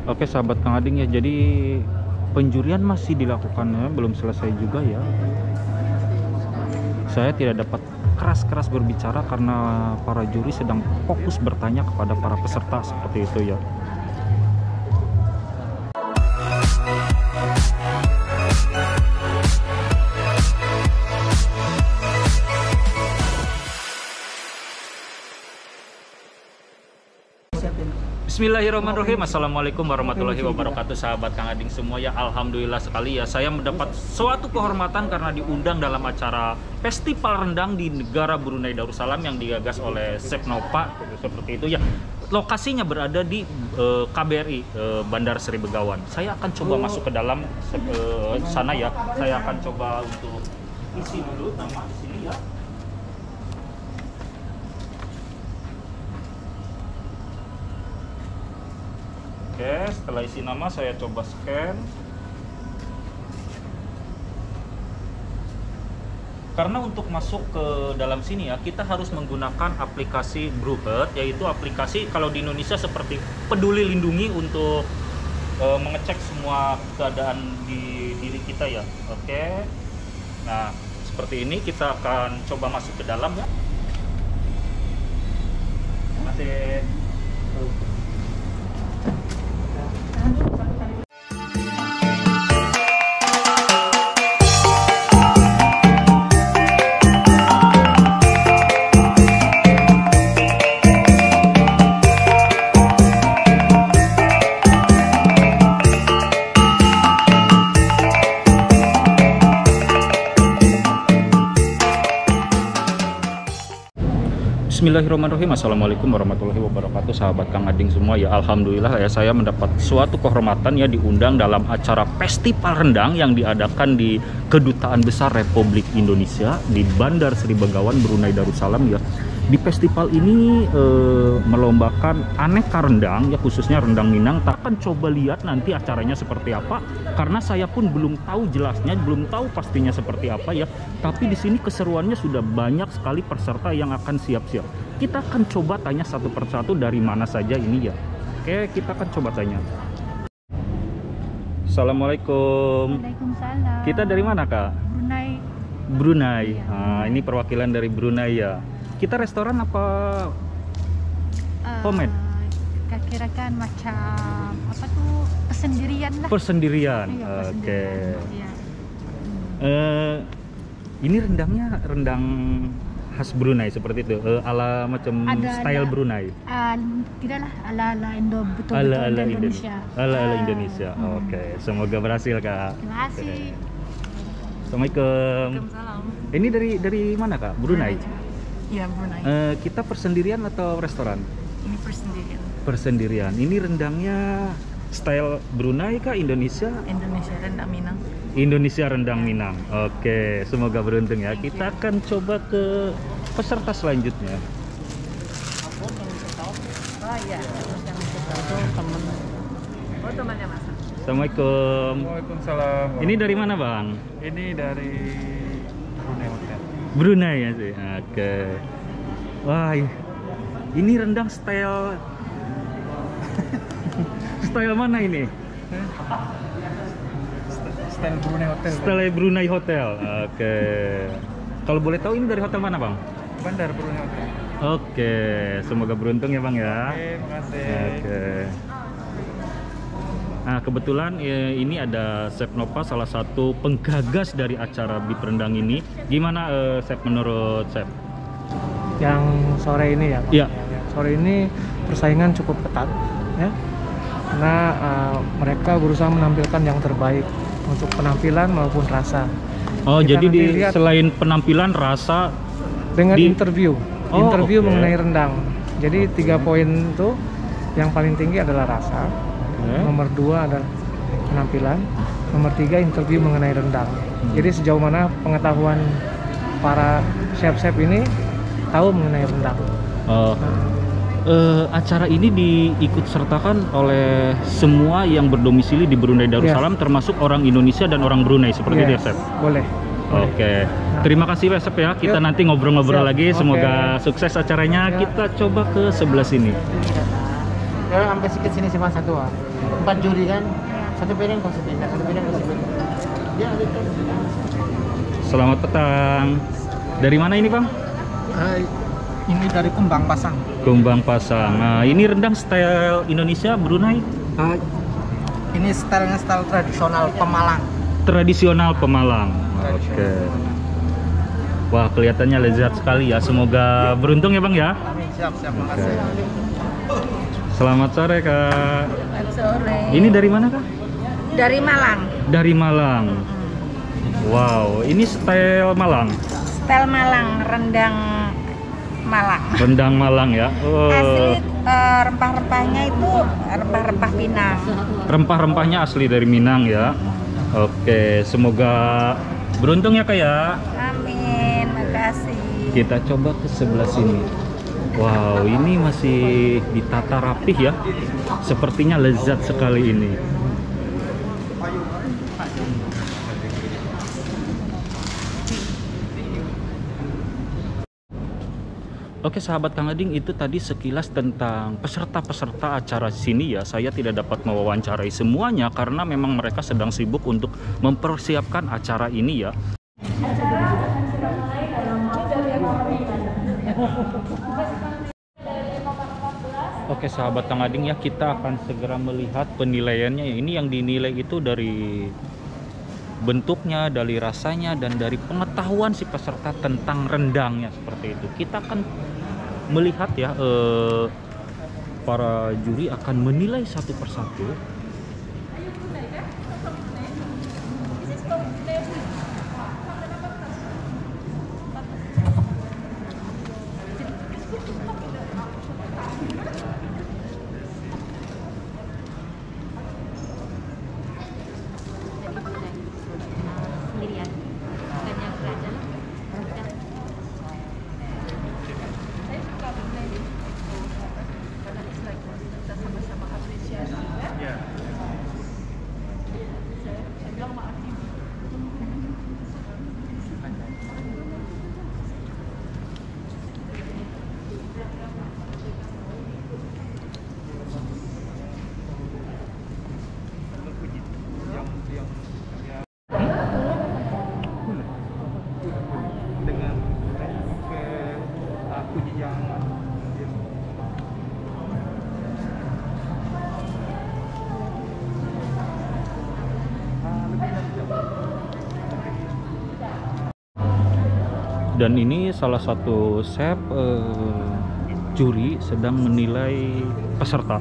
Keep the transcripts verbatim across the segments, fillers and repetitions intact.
Oke sahabat Kang Ading ya, jadi penjurian masih dilakukan ya, belum selesai juga ya. Saya tidak dapat keras-keras berbicara karena para juri sedang fokus bertanya kepada para peserta seperti itu ya. Bismillahirrahmanirrahim. Assalamualaikum warahmatullahi wabarakatuh, sahabat Kang Ading semua ya. Alhamdulillah sekali ya, saya mendapat suatu kehormatan karena diundang dalam acara Festival Rendang di negara Brunei Darussalam yang digagas oleh Chef Nova seperti itu ya. Lokasinya berada di uh, K B R I uh, Bandar Sri Begawan. Saya akan coba oh. masuk ke dalam uh, sana ya. Saya akan coba untuk isi dulu nama di sini ya. Oke, setelah isi nama saya coba scan. Karena untuk masuk ke dalam sini ya, kita harus menggunakan aplikasi Brewherd, yaitu aplikasi kalau di Indonesia seperti Peduli Lindungi untuk e, mengecek semua keadaan di diri kita ya. Oke. Nah, seperti ini kita akan coba masuk ke dalam ya. Masih Bismillahirrahmanirrahim. Assalamualaikum warahmatullahi wabarakatuh, sahabat Kang Ading semua ya. Alhamdulillah ya, saya mendapat suatu kehormatan ya, diundang dalam acara Festival Rendang yang diadakan di Kedutaan Besar Republik Indonesia di Bandar Sri Begawan, Brunei Darussalam ya. Di festival ini e, melombakan aneka rendang ya, khususnya rendang Minang. Tak akan coba lihat nanti acaranya seperti apa, karena saya pun belum tahu jelasnya, belum tahu pastinya seperti apa ya. Tapi di sini keseruannya sudah banyak sekali peserta yang akan siap-siap. Kita akan coba tanya satu persatu dari mana saja ini ya. Oke, kita akan coba tanya. Assalamualaikum. Waalaikumsalam. Kita dari mana, Kak? Brunei. Brunei. Iya. Nah, ini perwakilan dari Brunei ya. Kita restoran apa Uh, homemade? Kira-kirakan macam apa tuh, persendirian lah. Persendirian. Iya, Oke. persendirian. Iya. Eh, ini rendangnya rendang khas Brunei seperti itu, eh, ala macam Ada, style ada. Brunei. Uh, tidaklah ala-ala Indo, betul-betul Ala ala Indonesia. Indonesia. Ala ala Ah, Indonesia. hmm. Oke, semoga berhasil, Kak. Terima kasih. Oke. Assalamualaikum. Waalaikumsalam. Ini dari dari mana, Kak? Brunei. Iya, Brunei. Eh, kita persendirian atau restoran? Ini persendirian. Persendirian. Ini rendangnya style Brunei kah, Indonesia? Indonesia rendang Minang. Indonesia rendang Minang. Oke, semoga beruntung ya. Thank Kita you. akan coba ke peserta selanjutnya. Oh iya, yang itu teman. Oh, temannya masak. Assalamualaikum. Waalaikumsalam. Ini dari mana, Bang? Ini dari Brunei Hotel. Brunei ya sih. Oke. Wah, ini rendang style style mana ini? Style Brunei Hotel. Style Brunei Hotel. Oke. Kalau boleh tahu ini dari hotel mana, Bang? Bandar Brunei Hotel. Oke, semoga beruntung ya, Bang ya. Oke, terima kasih. Oke. Nah, kebetulan eh, ini ada Chef Nova, salah satu penggagas dari acara Bip Rendang ini. Gimana eh, Chef, menurut Chef? Yang sore ini ya, Pak? Iya. Ya, sore ini persaingan cukup ketat ya, karena uh, mereka berusaha menampilkan yang terbaik untuk penampilan maupun rasa. Oh, Kita jadi di, nanti lihat selain penampilan, rasa dengan di- interview, Oh, interview oke. mengenai rendang. Jadi Oke. tiga poin itu, yang paling tinggi adalah rasa, Oke. nomor dua adalah penampilan, nomor tiga interview mengenai rendang. Jadi sejauh mana pengetahuan para chef-chef ini tahu mengenai rendang. Oh, eh, acara ini diikut sertakan oleh semua yang berdomisili di Brunei Darussalam, termasuk orang Indonesia dan orang Brunei seperti itu ya, Yes, Chef? boleh. boleh. Oke, terima kasih Chef ya. Kita Yuk. nanti ngobrol-ngobrol Siap. lagi. Oke. Semoga sukses acaranya. Ya. Kita coba ke sebelah sini. Ya, sampai sedikit sini cuma satu ah. Empat juri kan, satu piring kasih pindah, satu piring kasih pindah. Ya, itu. Selamat petang. Dari mana ini, Bang? Eh, ini dari Kumbang Pasang. Kumbang Pasang. Nah, ini rendang style Indonesia Brunei. Eh, ini stylenya style tradisional Pemalang. Tradisional Pemalang. Oke. Wah, kelihatannya lezat sekali ya. Semoga beruntung ya, Bang ya. Amin, siap, siap, Oke. makasih. Selamat sore, Kak. Selamat sore. Ini dari mana, Kak? Dari Malang. Dari Malang. Wow, ini style Malang. Style Malang, rendang Malang. Rendang Malang ya. Oh. Asli eh, rempah-rempahnya itu rempah-rempah Pinang. Rempah-rempahnya asli dari Minang ya. Oke, semoga beruntung ya, Kak ya. Amin, makasih. Kita coba ke sebelah sini. Wow, ini masih ditata rapih ya. Sepertinya lezat sekali ini. Oke sahabat Kang Ading, itu tadi sekilas tentang peserta-peserta acara sini ya. Saya tidak dapat mewawancarai semuanya karena memang mereka sedang sibuk untuk mempersiapkan acara ini ya. Oke sahabat Kang Ading ya, kita akan segera melihat penilaiannya. Ini yang dinilai itu dari bentuknya, dari rasanya, dan dari pengetahuan si peserta tentang rendangnya seperti itu. Kita akan melihat ya, eh, para juri akan menilai satu persatu. Dengan ke aku yang Dan ini salah satu chef eh, juri sedang menilai peserta.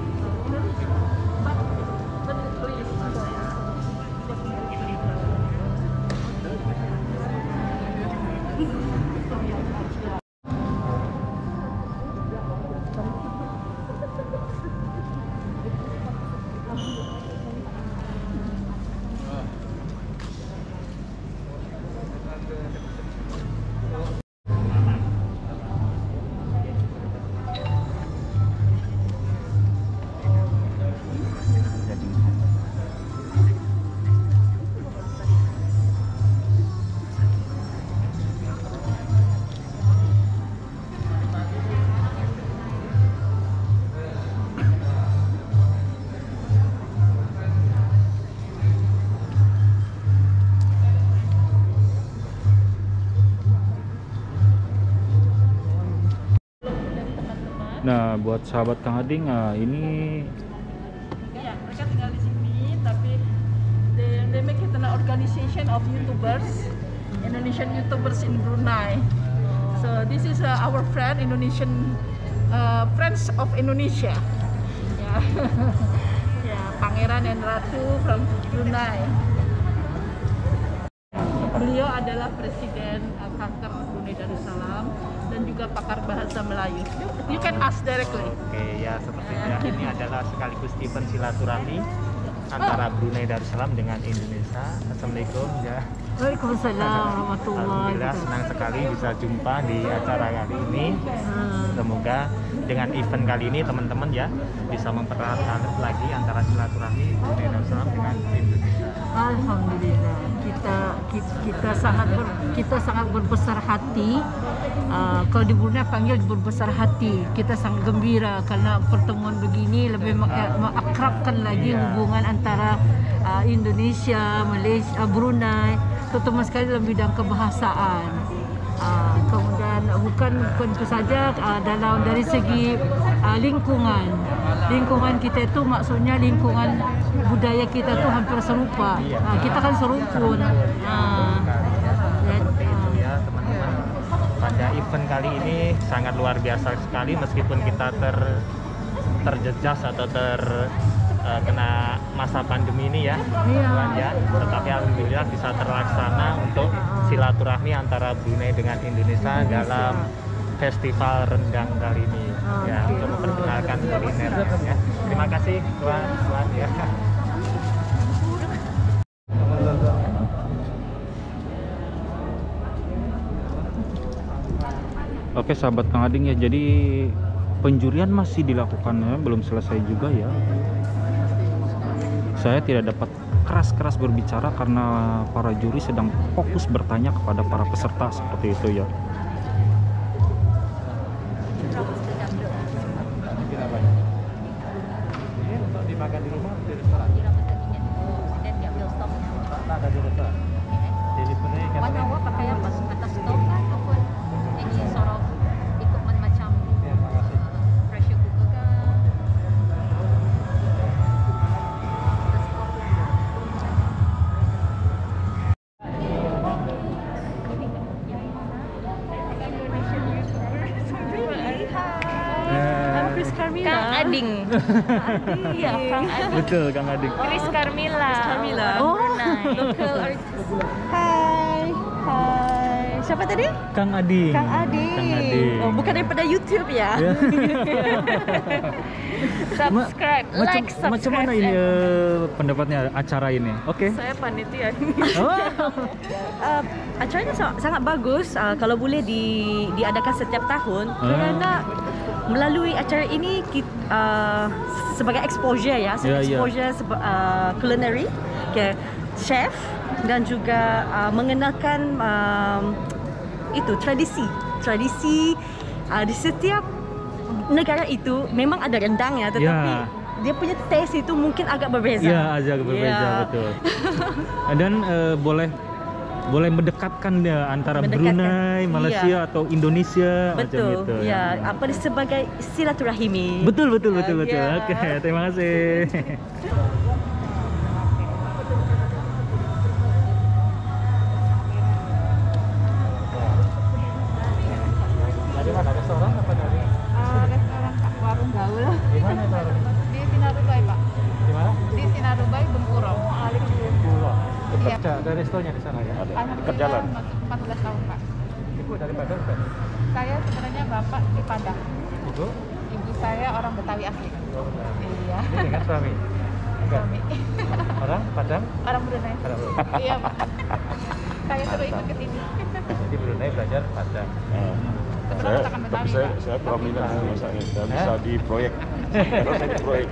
Nah, buat sahabat Kang Ading, nah ini Ya, mereka tinggal di sini, tapi they, they make it an organization of YouTubers, Indonesian YouTubers in Brunei. So this is uh, our friend Indonesian uh, Friends of Indonesia. Ya, ya, Pangeran dan Ratu from Brunei. Beliau adalah Presiden uh, Kanker Brunei Darussalam dan juga pakar bahasa Melayu. You, you can ask directly. Oke ya, sepertinya ini adalah sekaligus event silaturahmi antara Brunei Darussalam dengan Indonesia. Assalamualaikum ya. Waalaikumsalam warahmatullahi Alhamdulillah senang sekali bisa jumpa di acara kali ini. Semoga dengan event kali ini teman-teman ya bisa mempererat lagi antara silaturahmi Brunei Darussalam dengan Indonesia. Alhamdulillah, kita kita, kita sangat ber, kita sangat berbesar hati. Uh, kalau di Brunei panggil berbesar hati. Kita sangat gembira karena pertemuan begini lebih meng- mengakrabkan lagi hubungan antara uh, Indonesia, Malaysia, uh, Brunei, terutama sekali dalam bidang kebahasaan. Uh, kemudian bukan bukan itu saja uh, dalam dari segi uh, lingkungan. Lingkungan kita itu maksudnya lingkungan budaya kita tuh hampir serupa. Uh, kita kan serumpun. Uh, Seperti itu ya teman-teman. Pada event kali ini sangat luar biasa sekali meskipun kita ter terjejas atau ter uh, kena masa pandemi ini ya, teman-teman ya. Tetapi alhamdulillah bisa terlaksana untuk silaturahmi antara Brunei dengan Indonesia dalam festival rendang kali ini ya, untuk memperkenalkan kuliner ya. Terima kasih Tuan, Tuan ya. Oke sahabat Kang Ading ya, jadi penjurian masih dilakukan ya, belum selesai juga ya. Saya tidak dapat keras-keras berbicara karena para juri sedang fokus bertanya kepada para peserta seperti itu ya. Ini untuk dimakan di rumah atau di restoran? Dan diambil stoknya. Tak ada di restoran. Delivery kan? One hour pakai apa? Atas stok kan ataupun any sort of equipment macam Ya, terima kasih. pressure cooker kan? Chris Carmila. Kang Ading. Iya, Kang Ading. Betul Kang Ading. Chris Carmila. Carmila. Oh, local artist. Hai, hai. Siapa tadi? Kang Ading. Kang Ading. Kang Ading. Oh, bukan daripada YouTube ya? Ya. Subscribe, macam, like, subscribe. macam mana ini and- eh, pendapatnya acara ini? Oke. Saya panitia. Oh. uh, acaranya sangat, sangat bagus. Uh, kalau boleh di, diadakan setiap tahun Ah. kerana melalui acara ini kita, uh, sebagai exposure ya, Ya, ya. exposure seba, uh, culinary, okay, chef dan juga uh, mengenalkan um, itu tradisi, tradisi uh, di setiap negara itu memang ada rendangnya, tetapi Ya. dia punya taste itu mungkin agak berbeza. Iya, agak berbeza Ya. betul. Dan eh, boleh boleh mendekatkan ya antara Mendekatkan, Brunei, Malaysia iya. atau Indonesia Betul, macam itu. ya, apa sebagai silaturahimi. Betul betul betul Ah, betul. ya. Oke, terima kasih. Dari mana? Restoran apa dari? restoran Pak, warung gaul. Di mana itu? Di Sinarubai Pak. Di mana? Di Sinarubai, Bengkuro. Pulau. Iya. Ada, ada restonya di sana ya? Alhamdulillah masuk empat belas tahun Pak. Ibu dari Padang kan? Saya sebenarnya bapak di Padang. Ibu? Ibu saya orang Betawi asli. Iya. Ini dengan suami? Enggak? Suami. Orang Padang? Orang Brunei. Orang Brunei. Iya Pak. Saya suruh ikut ke sini. Jadi Brunei belajar Padang. Sebenarnya masakan Betawi saya, Pak. saya kurang minat sih masaknya, saya bisa Eh? di proyek. Kalau saya di proyek.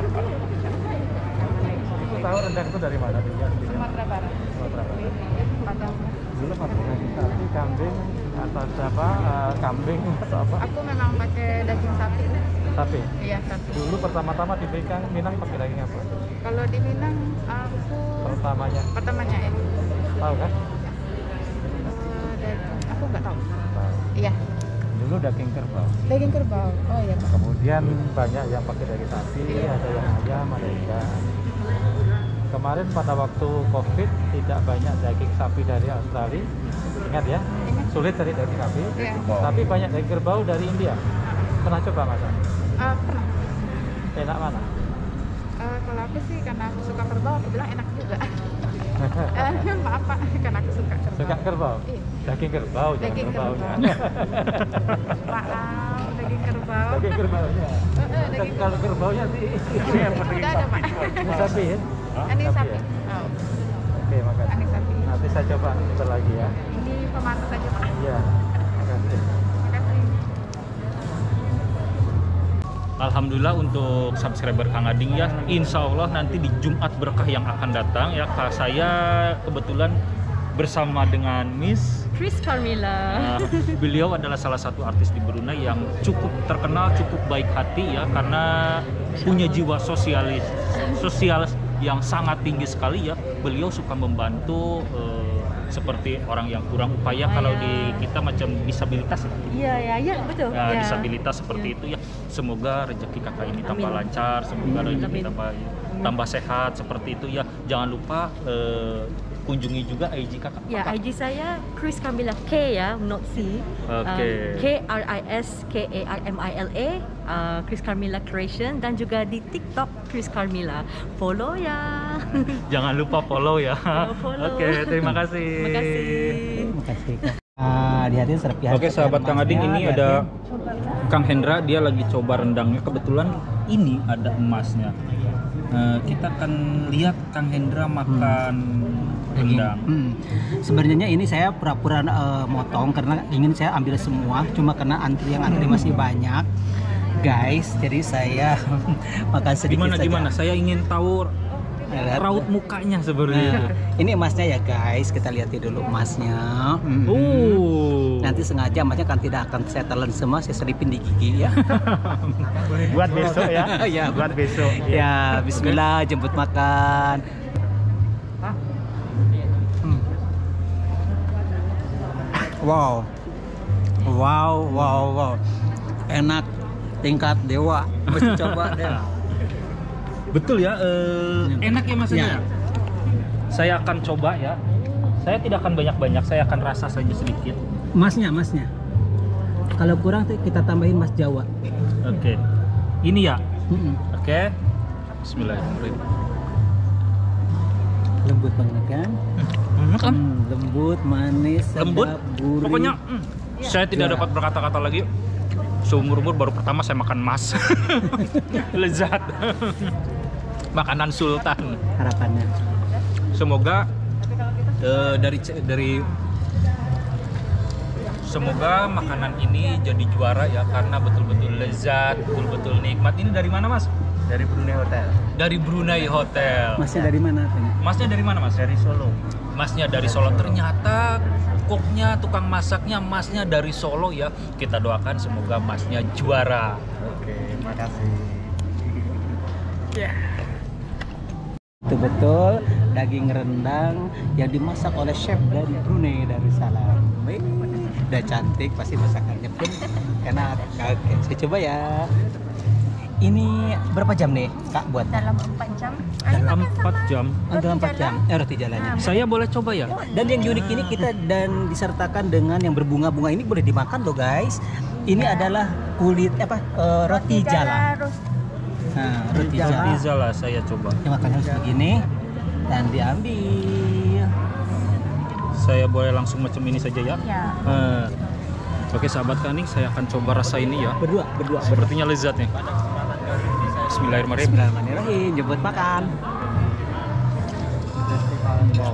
Ibu tahu rendang itu dari mana? Dia aslinya? Sumatera Barat. Sumatera Barat. Padang. Dulu pakai daging sapi, kambing, atau apa? eh, kambing atau apa? Aku memang pakai daging sapi. Sapi. Iya sapi. Dulu pertama-tama di Bikang, Minang pakai daging apa? Kalau di Minang aku Pertamanya, pertamanya ya. tahu kan? Eh, daging- aku nggak tahu. Tahu. Iya. Dulu daging kerbau. Daging kerbau. Oh iya Pak. Kemudian banyak yang pakai daging sapi, ada yang ayam, ada ikan. Kemarin pada waktu COVID tidak banyak daging sapi dari Australia, ingat ya, sulit cari daging sapi. Iya. Tapi banyak daging kerbau dari India. Pernah coba masak? Eh, pernah. Enak mana? Eh, kalau aku sih karena aku suka kerbau, aku bilang enak juga. Eh, maaf Pak, karena aku suka kerbau. Suka kerbau? Iya. Daging kerbau, jangan Daging kerbaunya. Maaf, daging kerbau. Daging kerbaunya. Eh, eh, daging Kalau kerbaunya sih ini yang penting Udah ada Pak. sapi ya? Ini sapi. ya? Oh, Oke, makasih. ini sapi. Nanti saya coba sebentar lagi ya. Ini pemantas aja Pak. Iya, makasih. Terima kasih. Alhamdulillah untuk subscriber Kang Ading ya, insya Allah nanti di Jumat berkah yang akan datang ya, saya kebetulan bersama dengan Miss Chris Carmilla. Uh, beliau adalah salah satu artis di Brunei yang cukup terkenal, cukup baik hati ya, karena punya jiwa sosialis, sosial yang sangat tinggi sekali ya. Beliau suka membantu uh, seperti orang yang kurang upaya, ah, kalau ya. di kita macam disabilitas ya. Iya ya, ya betul. Ya, ya. disabilitas seperti ya. itu ya. Semoga rezeki kakak ini tambah Amin. lancar, semoga Amin. rezeki Amin. tambah tambah sehat seperti itu ya. Jangan lupa uh, kunjungi juga I G kakak. Ya, kakak. I G saya Chris Carmilla K ya, not C. Oke. Uh, K R I S K A R M I L A, uh, Chris Carmilla Creation, dan juga di TikTok Chris Carmilla. Follow ya. Jangan lupa follow ya. Follow. Oke, terima kasih. Terima kasih. Terima kasih. Ah, lihatin serpihan. Oke sahabat Kang Ading, ini ada Kang Hendra, dia lagi coba rendangnya. Kebetulan ini ada emasnya. Uh, kita akan lihat Kang Hendra makan hmm. rendang. Hmm. Sebenarnya ini saya pura-pura uh, motong karena ingin saya ambil semua, cuma karena antri yang antri masih banyak, guys. Jadi saya makan sedikit Gimana saja. gimana? Saya ingin tahu raut mukanya sebenarnya. Nah, ini emasnya ya guys, kita lihat dulu emasnya. Hmm. Oh. Nanti sengaja emasnya kan tidak akan saya telan semua, saya selipin di gigi ya. Buat besok ya. Ya, Buat besok. Ya, bismillah, jemput makan. Hmm. Wow. Wow, wow, wow. Enak, tingkat dewa. Mesti coba deh. Betul ya, eh, enak ya Mas Ya. ya. Saya akan coba ya. Saya tidak akan banyak-banyak, saya akan rasa saja sedikit. Masnya, masnya. Kalau kurang tuh kita tambahin mas Jawa. Oke. Ini ya. Mm-mm. Oke. Bismillahirrahmanirrahim. Lembut banget kan? Enak kan? Hmm, lembut, manis, Lembut. sedap, gurih. Pokoknya mm, saya tidak Ya. dapat berkata-kata lagi. Seumur-umur baru pertama saya makan mas. Lezat. Makanan sultan. Harapannya. Semoga eh, dari dari semoga makanan ini jadi juara ya, karena betul-betul lezat, betul-betul nikmat. Ini dari mana Mas? Dari Brunei Hotel. Dari Brunei Hotel. Masnya dari mana? Tanya? Masnya dari mana Mas? Dari Solo. Masnya dari Solo. Ternyata koknya, tukang masaknya masnya dari Solo ya. Kita doakan semoga masnya juara. Oke, makasih. Betul-betul daging rendang yang dimasak oleh chef dari Brunei Darussalam. Wih, udah cantik, pasti masakannya pun enak. Oke, saya coba ya. Ini berapa jam nih Kak buat? Dalam empat jam. Dalam empat jam. Oh, dalam empat jam. Eh, roti jalannya. Saya boleh coba ya? Dan yang unik ini kita dan disertakan dengan yang berbunga-bunga ini boleh dimakan loh guys. Ini adalah kulit apa eh, roti jala. Nah, roti jala. Pizza lah saya coba. Yang makan harus begini dan diambil. Saya boleh langsung macam ini saja ya? Ya. Eh, Oke sahabat Kaning, saya akan coba rasa ini ya. Berdua, berdua. Sepertinya lezat nih. Bismillahirrahmanirrahim. Bismillahirrahmanirrahim. Jemput makan. Wow.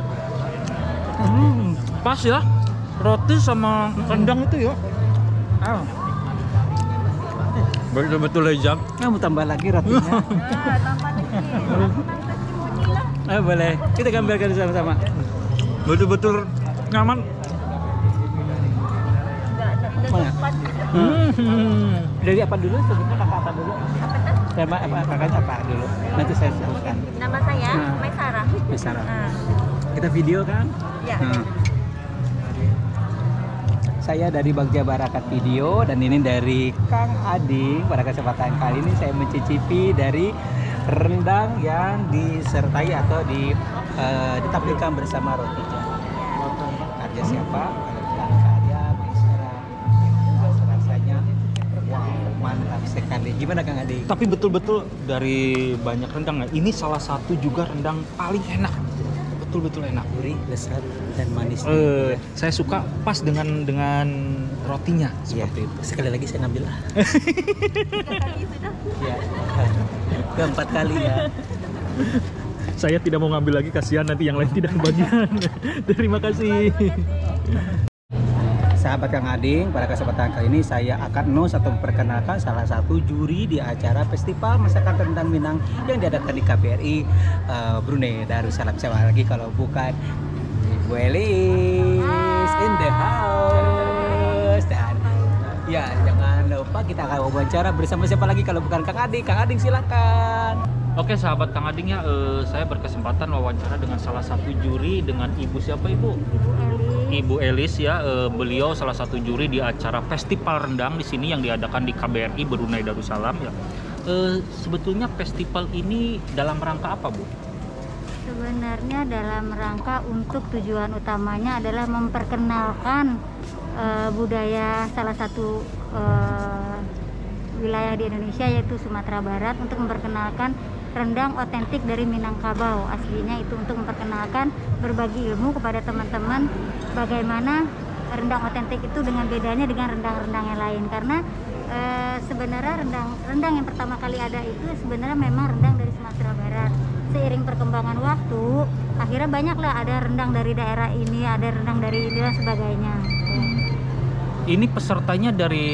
Hmm, pas ya. Roti sama rendang itu ya. Ah. Betul-betul lezat. Kamu tambah lagi rotinya. Nah, tambah lagi. Eh, boleh. Kita gambarkan sama-sama. Betul-betul nyaman. Mana? Hmm. Dari apa dulu? Sebutnya kakak apa dulu? Sama apa kakaknya apa dulu? Nanti saya sebutkan. Nama saya Nah. Maisara. Bisa. Nah, Kita video kan? ya. Nah. Saya dari Bagja Barakat Video dan ini dari Kang Ading. Pada kesempatan kali ini saya mencicipi dari rendang yang disertai atau di, eh, ditampilkan bersama roti jala. Karya siapa? Kang Karya Maisara. Rasanya wow, mantap sekali. Gimana Kang Ading? Tapi betul-betul dari banyak rendang ya, ini salah satu juga rendang paling enak. Betul-betul enak. Gurih, lezat dan manis. Eh, saya suka pas dengan dengan rotinya Iya. seperti itu. Sekali lagi saya ngambil lah. Ya. Keempat kali ya. Saya tidak mau ngambil lagi, kasihan nanti yang lain tidak kebagian. Terima kasih. sahabat Kang Ading, pada kesempatan kali ini saya akan announce atau memperkenalkan salah satu juri di acara Festival Masakan Rendang Minang yang diadakan di K B R I uh, Brunei Darussalam. Siapa lagi kalau bukan Ibu Elis in the house. Dan ya jangan lupa kita akan wawancara bersama siapa lagi kalau bukan Kang Ading. Kang Ading silakan. Oke sahabat Kang Ading ya, eh, saya berkesempatan wawancara dengan salah satu juri dengan Ibu siapa Ibu? Ibu Elis ya, eh, beliau salah satu juri di acara Festival Rendang di sini yang diadakan di K B R I Brunei Darussalam ya. Eh, sebetulnya festival ini dalam rangka apa Bu? Sebenarnya dalam rangka untuk tujuan utamanya adalah memperkenalkan uh, budaya salah satu uh, wilayah di Indonesia yaitu Sumatera Barat, untuk memperkenalkan rendang otentik dari Minangkabau. Aslinya itu untuk memperkenalkan, berbagi ilmu kepada teman-teman bagaimana rendang otentik itu dengan bedanya dengan rendang-rendang yang lain. Karena e, sebenarnya rendang rendang yang pertama kali ada itu sebenarnya memang rendang dari Sumatera Barat. Seiring perkembangan waktu, akhirnya banyaklah ada rendang dari daerah ini, ada rendang dari ini dan sebagainya. Ini pesertanya dari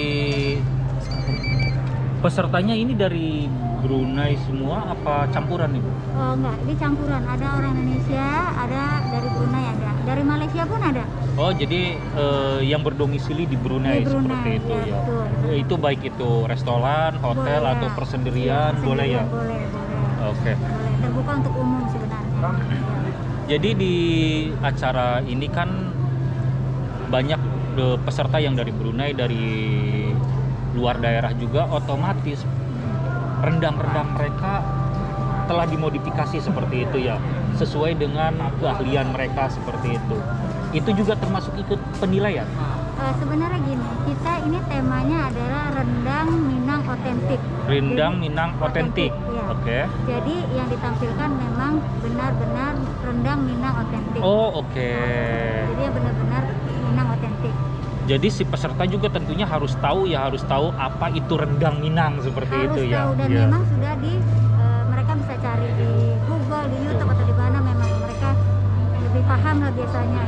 pesertanya ini dari Brunei semua apa campuran nih? Oh enggak, ini campuran. Ada orang Indonesia, ada dari Brunei, ada dari Malaysia pun ada. Oh jadi eh, yang berdomisili di Brunei, Di Brunei, seperti itu ya, ya. betul. Itu baik itu restoran, hotel Boleh. atau persendirian, Ya, boleh ya? Boleh, boleh. Oke. Boleh. Terbuka untuk umum sebenarnya. Jadi di acara ini kan banyak eh, peserta yang dari Brunei, dari luar daerah juga, otomatis rendang-rendang mereka telah dimodifikasi seperti itu ya, sesuai dengan keahlian mereka seperti itu. Itu juga termasuk ikut penilaian? Uh, sebenarnya gini, kita ini temanya adalah rendang Minang otentik. Rendang Jadi, Minang otentik. ya. Oke. Jadi yang ditampilkan memang benar-benar rendang Minang otentik. Oh, oke. Okay. Jadi yang benar-benar Minang otentik. Jadi si peserta juga tentunya harus tahu ya, harus tahu apa itu rendang Minang seperti Harus itu ya. tahu, dan ya. memang sudah di uh, mereka bisa cari di Google, di YouTube atau di mana, memang mereka lebih paham lah biasanya.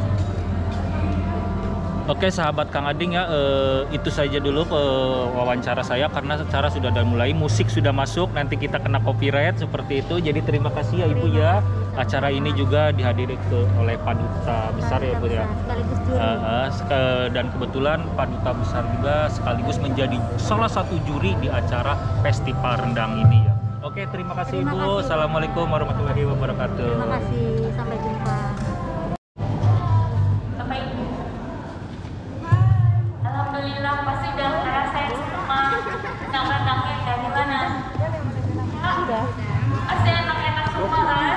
Oke sahabat Kang Ading ya, eh, itu saja dulu eh, wawancara saya karena secara sudah dan mulai musik sudah masuk, nanti kita kena copyright seperti itu. Jadi terima kasih ya Ibu ya. Acara ini juga dihadiri ke, oleh Paduta Besar ya Bu ya. Sekaligus juri. Uh, uh, dan kebetulan Paduta Besar juga sekaligus menjadi salah satu juri di acara Festival Rendang ini ya. Oke, terima kasih Terima Ibu. kasih. Assalamualaikum warahmatullahi wabarakatuh. Terima kasih, sampai jumpa. Alhamdulillah pasti udah ngerasain semua rendang-rendangnya dari mana? Udah. Pasti enak-enak semua kan?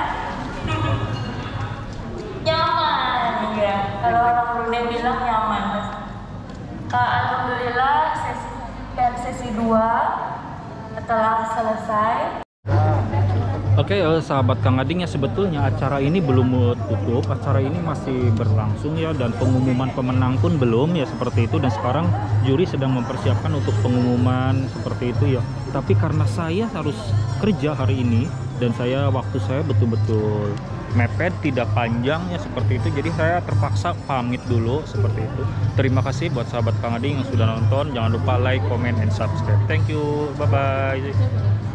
Nyaman ya. Kalau orang Brunei bilang nyaman. Uh, Alhamdulillah sesi dan sesi dua telah selesai. Oke, eh, sahabat Kang Ading ya, sebetulnya acara ini belum tutup, acara ini masih berlangsung ya, dan pengumuman pemenang pun belum ya, seperti itu. Dan sekarang juri sedang mempersiapkan untuk pengumuman seperti itu ya. Tapi karena saya harus kerja hari ini dan saya waktu saya betul-betul mepet, tidak panjang ya seperti itu, jadi saya terpaksa pamit dulu seperti itu. Terima kasih buat sahabat Kang Ading yang sudah nonton. Jangan lupa like, comment, and subscribe. Thank you, bye bye.